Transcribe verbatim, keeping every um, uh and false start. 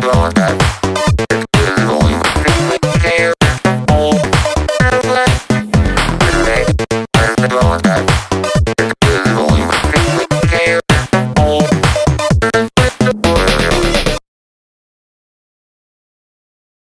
doorstep. It's going to care. All that's left. Today, where's the doorstep?